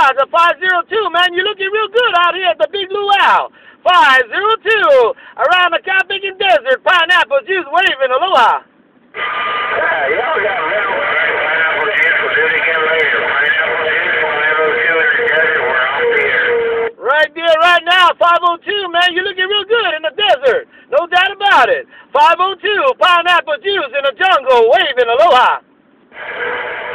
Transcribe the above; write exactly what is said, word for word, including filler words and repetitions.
Roger, five zero two, man. You're looking real good out here at the Big Luau. five zero two, around the Capican Desert, pineapple juice waving, aloha. Yeah, y'all got real pineapple juice. We'll do it again later. Pineapple juice, five oh two in the desert. We're off the air. Right there, right now, five oh two, man. You're looking real good in the desert. No doubt about it. five oh two, pineapple juice in the jungle, waving, aloha.